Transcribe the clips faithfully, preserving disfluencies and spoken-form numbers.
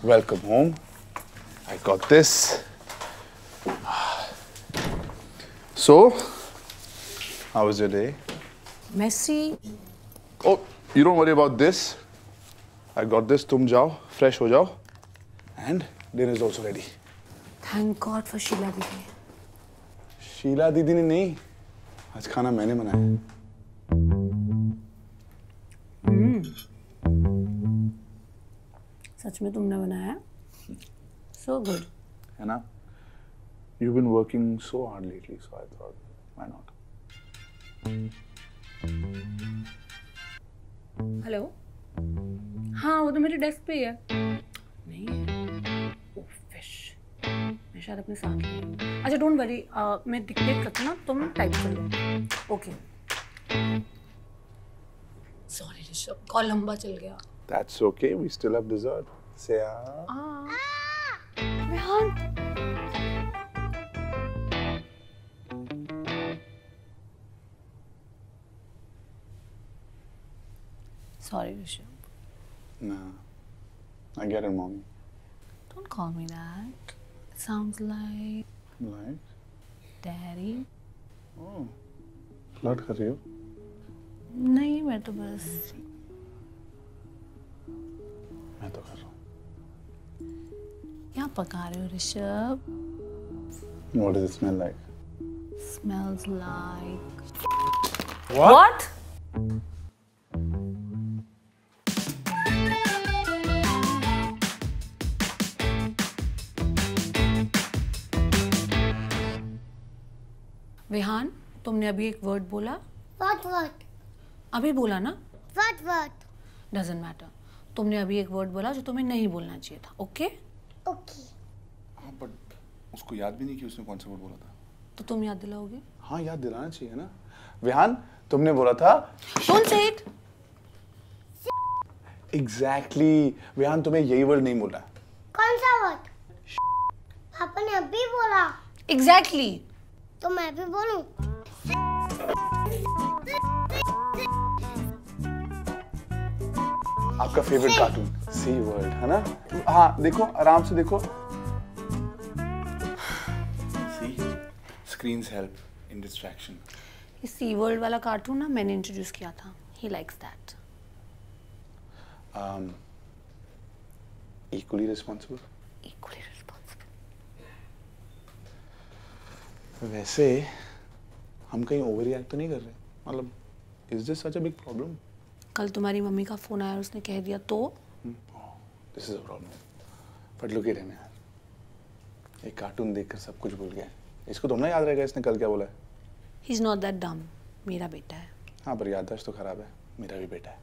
Welcome home. I got this. So, how was your day? Messy. Oh, you don't worry about this. I got this. तुम जाओ, fresh हो जाओ. And dinner is also ready. Thank God for Sheila दीदी. शीला दीदी ने नहीं, आज खाना मैंने बनाया. सच में तुमने बनाया? So good. है ना? You've been working so hard lately, so I thought, why not? Hello. हाँ, वो तो मेरे डेस्क पे ही है. नहीं है. Oh fish. मैं शायद अपने साथ ली हूँ. अच्छा डोंट वरी. मैं डिक्टेट करती हूँ ना, तुम टाइप कर लो. ओके. सॉरी ऋषभ, कॉल लंबा चल गया. That's okay. We still have dessert. Say ah. Ah. Rehan. Sorry, Rishabh. Nah. I get it, mommy. Don't call me that. It sounds like Like? daddy. Oh. Flirt कर रही हो? नहीं, मैं तो बस. मैं तो कर रहा हूँ. क्या पका रहे हो Rishabh? What does it smell like? Smells like. What? What? Vihaan, तुमने अभी एक वर्ड बोला. What what? अभी बोला ना? What what? Doesn't matter. तुमने अभी एक वर्ड बोला जो तुम्हें नहीं बोलना चाहिए था. ओके? Okay. हाँ, but उसको याद भी नहीं कि उसने कौन सा वर्ड बोला था. तो तुम याद दिलाओगे? हाँ, याद दिलाना चाहिए ना. विहान, तुमने बोला था. Don't say it. Exactly. Vihaan, तुम्हें यही वर्ड नहीं बोला. कौन सा word? पापा ने अभी बोला. Exactly. तो मैं भी बोलूं? आपका फेवरेट कार्टून सी वर्ल्ड है ना. हाँ, देखो आराम से देखो. See screens help in distraction. ये सी वर्ल्ड वाला कार्टून ना मैंने इंट्रोड्यूस किया था. He likes that. um equally responsible. Equally responsible. वैसे हम कहीं ओवर रिएक्ट तो नहीं कर रहे. मतलब is this such a big problem? कल तुम्हारी मम्मी का फोन आया और उसने कह दिया तो. This is a problem. But look at him यार. एक कार्टून देखकर सब कुछ भूल गया. इसको तो ना याद रहेगा इसने कल क्या बोला है. He's not that dumb. मेरा बेटा है. हाँ, पर याददाश्त तो खराब है. मेरा भी बेटा है.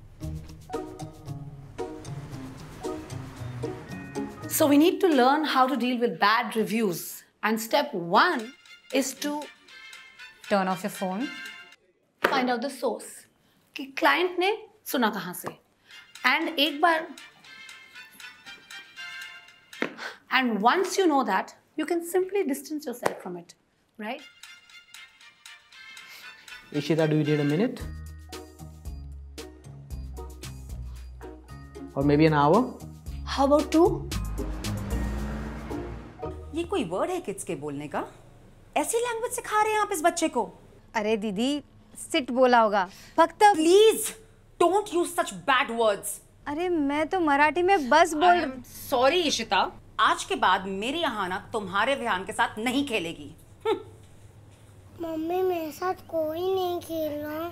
So we need to learn how to deal with bad reviews. And step one is to turn off your phone. Find out the source. कि client ने सुना कहाँ से. And एक बार and once you know that, you can simply distance yourself from it, right? Ishita, do you need a minute? Or maybe an hour? How about two? ये कोई word है kids के बोलने का? ऐसी लैंग्वेज सिखा रहे हैं आप इस बच्चे को? अरे दीदी, सिट बोला होगा. फक्त please don't use such bad words. अरे मैं तो मराठी में बस बोल. सॉरी इशिता, आज के बाद मेरी आहाना तुम्हारे विहान के साथ नहीं खेलेगी. मम्मी मेरे साथ कोई नहीं खेल रहा.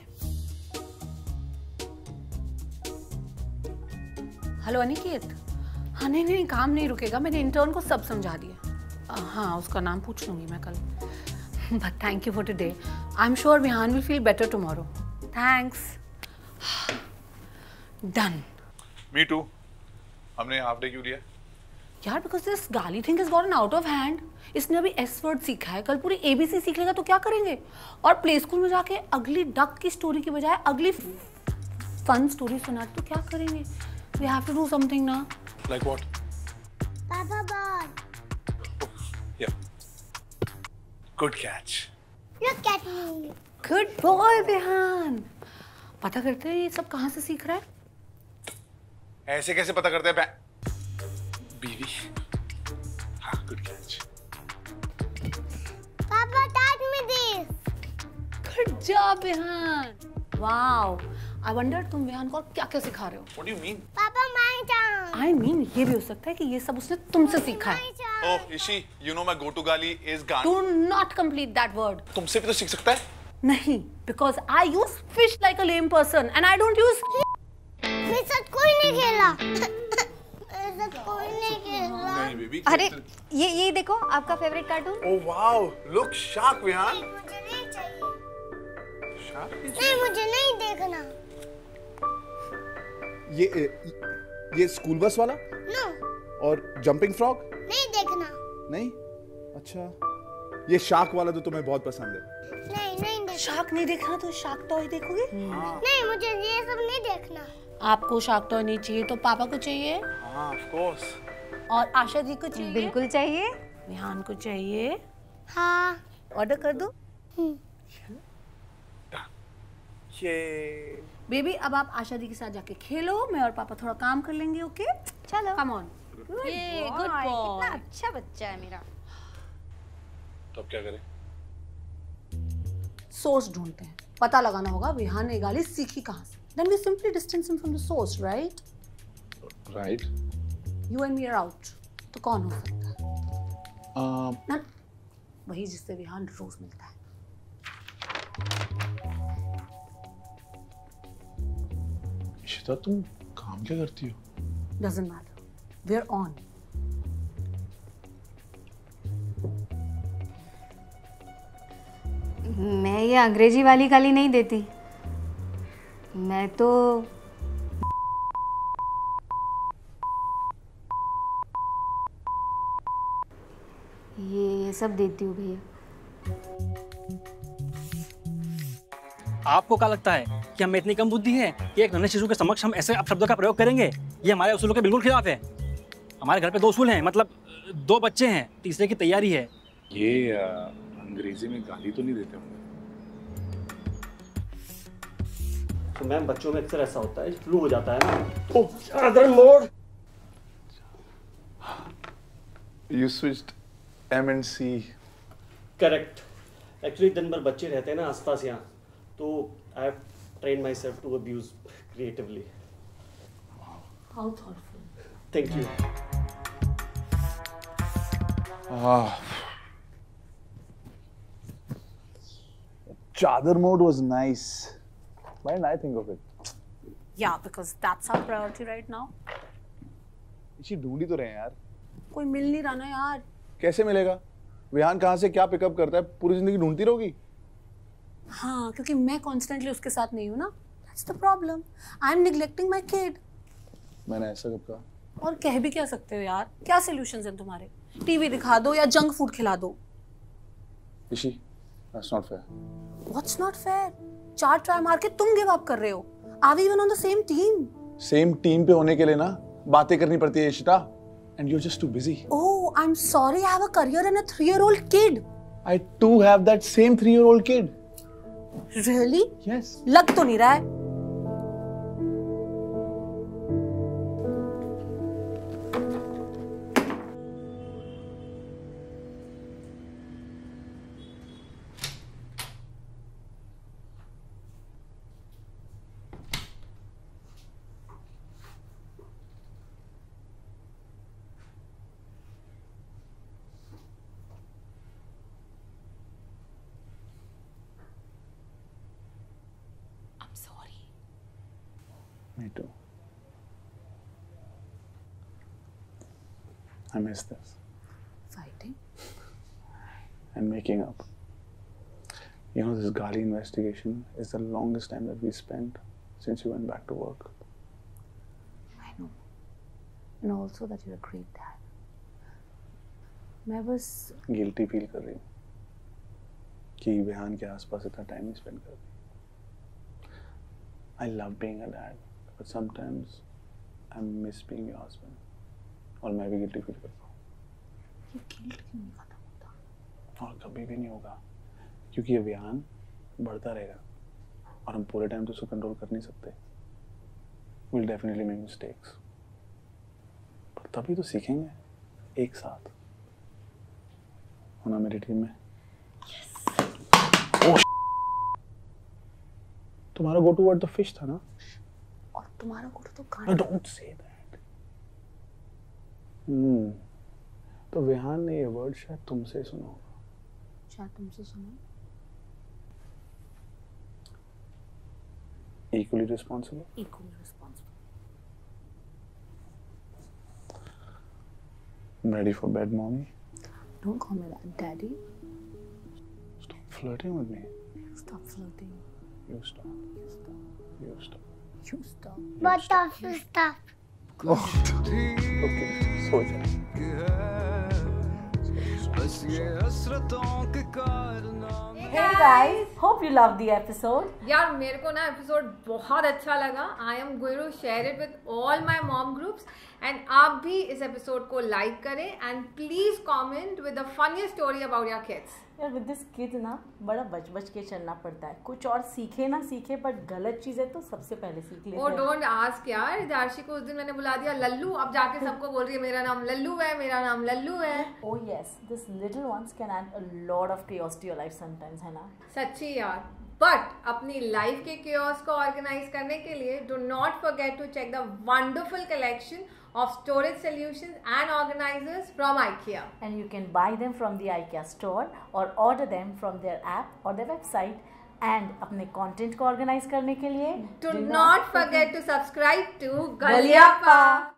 हेलो अनिकेत. हाँ नहीं नहीं काम नहीं रुकेगा. मैंने इंटर्न को सब समझा दिया. हाँ उसका नाम पूछ लूंगी मैं कल. But thank you for today. I am sure Vihaan will feel better tomorrow. Thanks. Done. Me too. हमने हाफ डे क्यों लिया? यार बिकॉज दिस गाली thing is gotten out of hand. इसने अभी एस वर्ड सीखा है. कल पूरी एबीसी सीख लेगा तो क्या करेंगे. और प्ले स्कूल में जाके अगली डक की स्टोरी की बजाय अगली फन स्टोरी सुना तो क्या करेंगे. We have to do something ना. Like what? पापा ball. Yeah. Good catch. Look at me. Good boy Vihaan. पता करते हैं ये सब कहाँ से सीख रहा है. ऐसे कैसे पता करते हैं? बीवी। हाँ, गुड कैच। पापा touch me this. Good job Vihaan. Wow, I wonder तुम विहान को क्या क्या सिखा रहे हो? What do you mean? पापा my turn. आई मीन ये भी हो सकता है कि ये सब उसने तुमसे सीखा है। My turn. Oh, Ishi, you know my go-to गाली is गान। Do not complete that word. तुमसे भी तो सीख सकता है। नहीं, because I use fish like a lame person and I don't use. मेरे साथ कोई नहीं खेला। मेरे साथ कोई नहीं खेला। नहीं बेबी। अरे ये ये देखो आपका favourite cartoon. Oh wow, look shark Vihaan. मुझे नहीं चाहिए। Shark? नहीं मुझे नहीं देखना। ये ये स्कूल बस वाला नो और जंपिंग फ्रॉग? नहीं देखना। नहीं? अच्छा। ये शार्क वाला तो तुम्हें बहुत पसंद है। नहीं नहीं देखना। शार्क नहीं देखना तो शार्क टॉय देखोगे? नहीं मुझे ये सब नहीं देखना। आपको शार्क टॉय नहीं चाहिए तो पापा को चाहिए हाँ, of course। और आशा जी को चाहिए। बिल्कुल चाहिए। विहान को चाहिए। हाँ। ऑर्डर कर दो। ये बेबी अब आप आशा जी के साथ जाके खेलो, मैं और पापा थोड़ा काम कर लेंगे। ओके चलो। Come on. ये गुड कितना बॉय। अच्छा बच्चा है मेरा। तो अब क्या करें? सोर्स ढूंढते हैं, पता लगाना होगा विहान ने गाली सीखी कहाँ से। Then we simply distance him from the source, right? Right. You and me are out. तो कौन हो सकता है? Um, ना वही जिससे विहान रोज मिलता है। इशिता तुम काम क्या करती हो? Doesn't matter. We're on. मैं ये अंग्रेजी वाली गाली नहीं देती। मैं तो ये ये सब देती हूँ भैया। आपको क्या लगता है कि हमें इतनी कम बुद्धि है कि एक नन्हे शिशु के समक्ष हम ऐसे अपशब्दों का प्रयोग करेंगे? ये हमारे उसूलों के बिल्कुल खिलाफ है। हमारे घर पे दो उसूल हैं, मतलब दो बच्चे हैं, तीसरे की तैयारी है। ये अंग्रेजी में गाली तो नहीं देते होंगे? तो मैम बच्चों में अक्सर ऐसा होता है, फ्लू हो जाता है ना। ओह चादर मोड़। You switched M and C. Correct. Actually दिन भर बच्चे रहते हैं ना आसपास यहाँ, तो I have trained myself to abuse creatively. How thoughtful. Thank you. Ah. Chadar mode was nice. Why didn't I think of it? Yeah, because that's our priority right now. इसी ढूंढी तो रहे हैं यार। कोई मिल नहीं रहा ना यार। कैसे मिलेगा? विहान कहाँ से क्या पिकअप करता है? पूरी जिंदगी ढूंढती रहोगी? हाँ, क्योंकि मैं कॉन्स्टेंटली उसके साथ नहीं हूँ ना। That's the problem. I'm neglecting my kid. मैंने ऐसा कब कहा? और कह भी क्या सकते हो यार? क्या सॉल्यूशंस हैं तुम्हारे? टीवी दिखा दो या जंक फूड खिला दो। Ishi, that's not fair. What's not fair? चार ट्राई मार के तुम गिव अप कर रहे हो। Are we even on the same team? Same team पे होने के लिए ना बातें करनी पड़ती है Ishita, and you're just too busy. Oh, I'm sorry. I have a career and a three-year-old kid. I too have that same three-year-old kid. Really? Yes. लग तो नहीं रहा है। I'm sorry. Me too. I miss this Fighting? and making up. You know, this Gali investigation is the longest time that we spent since you went back to work. I know. And also that you're a great dad. मैं बस Guilty feel कर रही हूँ कि विहान के आसपास इतना time नहीं स्पेंड कर रही. I love being a dad, but sometimes I miss being your husband. और मैं भी गिल्टी फील करता हूँ. ये गिल्ट क्यों नहीं खत्म होता? और कभी भी नहीं होगा, क्योंकि ये विहान बढ़ता रहेगा और हम पूरे टाइम तो उसे कंट्रोल कर नहीं सकते. We'll definitely make mistakes, but तभी तो सीखेंगे एक साथ होना मेरी टीम में। yes. तुम्हारा गो टू वर्ड तो फिश था ना? और तुम्हारा गो टू तो गाना। Don't say that. हम्म तो विहान ने ये वर्ड शायद तुमसे सुना होगा। शायद तुमसे सुना। Equally responsible. Equally responsible. I'm ready for bed, mommy. Don't call me that, daddy. Stop flirting with me. Stop flirting. You stop. You stop. You stop. But stop, stop. Okay, so जा। Hey guys, hope you love the episode. यार मेरे को ना episode बहुत अच्छा लगा. I am going to share it with all my mom groups and आप भी इस एपिसोड को लाइक करें and please comment with the funniest story about your kids. यार विद दिस किड ना बड़ा बच बच के चलना पड़ता है. कुछ और सीखे ना सीखे बट गलत चीजें तो सबसे पहले सीख लेते हैं. ओ डोंट आस्क यार. दार्शी को उस दिन मैंने बुला दिया लल्लू. अब जाके सबको बोल रही है मेरा नाम लल्लू है, मेरा नाम लल्लू है. Oh yes, this little ones can add a lot of chaos to your life sometimes, है ना? सच्ची यार. बट अपनी लाइफ के chaos को ऑर्गेनाइज करने के लिए do not forget to check the wonderful collection of storage solutions and organizers from IKEA. And you can buy them from the IKEA store or order them from their app or their website. And अपने content को organize करने के लिए do not forget to subscribe to Galiappa.